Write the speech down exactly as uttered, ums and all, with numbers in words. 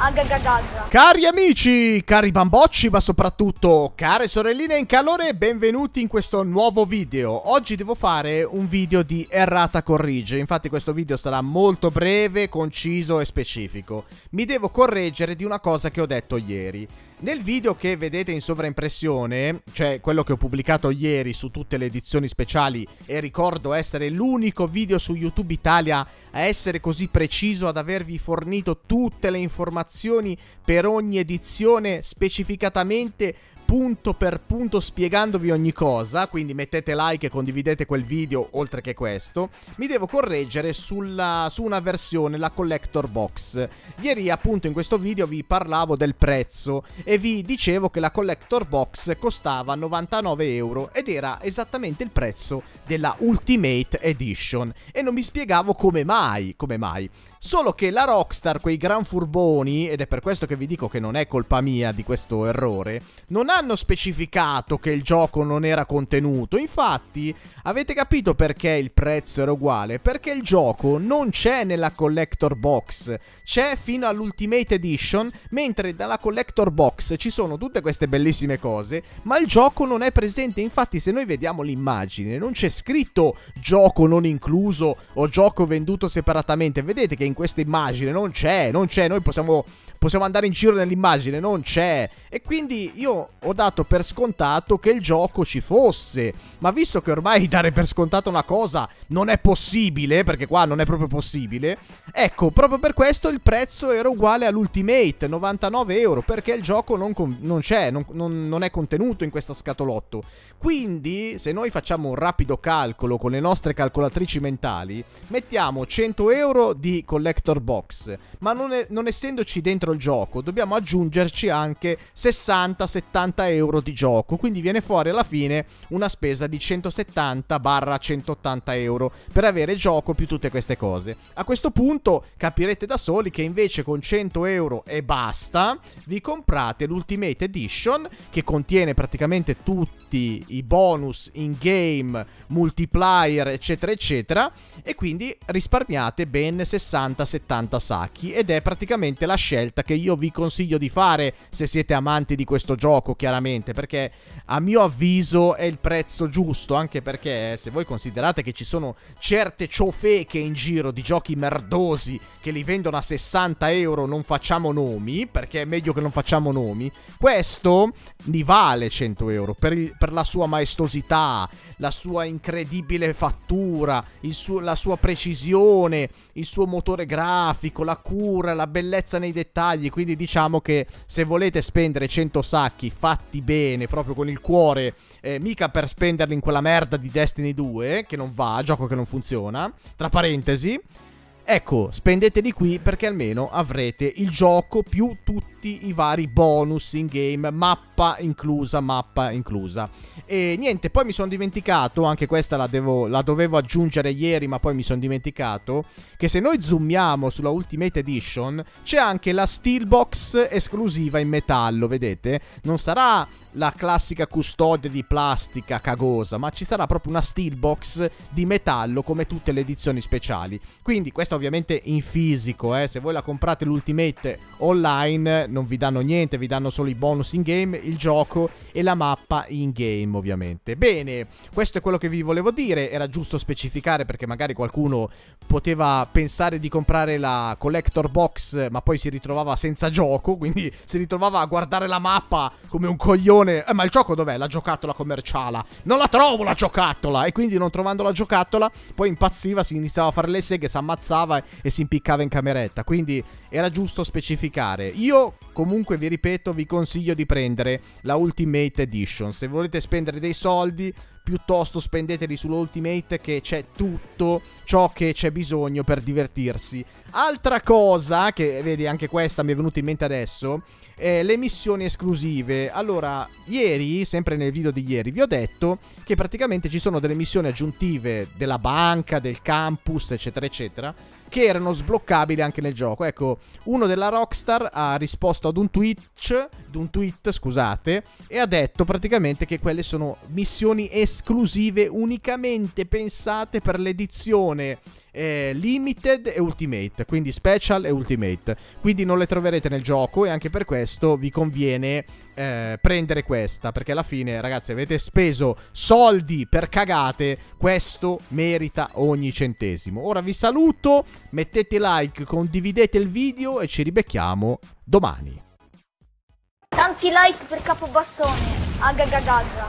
Agagagaga. Cari amici, cari bambocci, ma soprattutto care sorelline in calore, benvenuti in questo nuovo video. Oggi devo fare un video di errata corrige. Infatti questo video sarà molto breve, conciso e specifico. Mi devo correggere di una cosa che ho detto ieri. Nel video che vedete in sovraimpressione, cioè quello che ho pubblicato ieri su tutte le edizioni speciali, e ricordo essere l'unico video su YouTube Italia a essere così preciso, ad avervi fornito tutte le informazioni per ogni edizione specificatamente, punto per punto, spiegandovi ogni cosa, quindi mettete like e condividete quel video oltre che questo. Mi devo correggere sulla, su una versione, la Collector Box. Ieri appunto in questo video vi parlavo del prezzo e vi dicevo che la Collector Box costava novantanove euro ed era esattamente il prezzo della Ultimate Edition e non mi spiegavo come mai, come mai. Solo che la Rockstar, quei gran furboni, ed è per questo che vi dico che non è colpa mia di questo errore, non hanno specificato che il gioco non era contenuto. Infatti, avete capito perché il prezzo era uguale? Perché il gioco non c'è nella Collector Box, c'è fino all'Ultimate Edition, mentre dalla Collector Box ci sono tutte queste bellissime cose, ma il gioco non è presente. Infatti, se noi vediamo l'immagine, non c'è scritto gioco non incluso o gioco venduto separatamente. Vedete che in questa immagine non c'è, non c'è, noi possiamo, possiamo andare in giro nell'immagine, non c'è. E quindi io ho dato per scontato che il gioco ci fosse, ma visto che ormai dare per scontato una cosa non è possibile, perché qua non è proprio possibile, ecco, proprio per questo il prezzo era uguale all'Ultimate, novantanove euro, perché il gioco non, non c'è, non, non, non è contenuto in questa scatolotto. Quindi, se noi facciamo un rapido calcolo con le nostre calcolatrici mentali, mettiamo cento euro di Collector Box, ma non, è, non essendoci dentro il gioco, dobbiamo aggiungerci anche sessanta settanta euro di gioco, quindi viene fuori alla fine una spesa di centosettanta centottanta euro per avere gioco più tutte queste cose. A questo punto capirete da soli che invece con cento euro e basta vi comprate l'Ultimate Edition, che contiene praticamente tutti i bonus in game, multiplayer eccetera eccetera, e quindi risparmiate ben sessanta settanta sacchi, ed è praticamente la scelta che io vi consiglio di fare se siete amanti di questo gioco, chiaramente, perché a mio avviso è il prezzo giusto, anche perché se voi considerate che ci sono certe ciofeche in giro di giochi merdosi che li vendono a sessanta euro, non facciamo nomi, perché è meglio che non facciamo nomi, questo ne vale cento euro per, il, per la sua maestosità, la sua incredibile fattura, il suo, la sua precisione, il suo motore grafico, la cura, la bellezza nei dettagli. Quindi diciamo che se volete spendere cento sacchi fatti bene, proprio con il cuore, eh, mica per spenderli in quella merda di Destiny due, che non va, gioco che non funziona, tra parentesi, ecco, spendeteli qui perché almeno avrete il gioco più tutti i vari bonus in game, mappa inclusa, mappa inclusa. E niente, poi mi sono dimenticato, anche questa la, devo, la dovevo aggiungere ieri, ma poi mi sono dimenticato, che se noi zoomiamo sulla Ultimate Edition c'è anche la Steelbox esclusiva in metallo, vedete? Non sarà la classica custodia di plastica cagosa, ma ci sarà proprio una Steelbox di metallo come tutte le edizioni speciali. Quindi questa ovviamente in fisico, eh. Se voi la comprate l'Ultimate online non vi danno niente, vi danno solo i bonus in game, il gioco e la mappa in game ovviamente. Bene, questo è quello che vi volevo dire, era giusto specificare perché magari qualcuno poteva pensare di comprare la Collector Box ma poi si ritrovava senza gioco, quindi si ritrovava a guardare la mappa come un coglione. Eh, ma il gioco dov'è? La giocattolo commerciale? Non la trovo la giocattolo! E quindi non trovando la giocattolo poi impazziva, si iniziava a fare le seghe, si ammazzava e si impiccava in cameretta. Quindi era giusto specificare. Io comunque vi ripeto, vi consiglio di prendere la Ultimate Edition. Se volete spendere dei soldi, piuttosto spendeteli sull'Ultimate, che c'è tutto ciò che c'è bisogno per divertirsi. Altra cosa che, vedi, anche questa mi è venuta in mente adesso, eh, le missioni esclusive. Allora, ieri, sempre nel video di ieri, vi ho detto che praticamente ci sono delle missioni aggiuntive della banca, del campus, eccetera eccetera, che erano sbloccabili anche nel gioco. Ecco, uno della Rockstar ha risposto ad un tweet, ad un tweet, scusate, e ha detto praticamente che quelle sono missioni esclusive unicamente pensate per l'edizione eh, limited e ultimate, quindi special e ultimate, quindi non le troverete nel gioco e anche per questo vi conviene eh, prendere questa, perché alla fine ragazzi avete speso soldi per cagate, questo merita ogni centesimo. Ora vi saluto, mettete like, condividete il video e ci ribecchiamo domani. Tanti like per Capobassone. Agagagaga.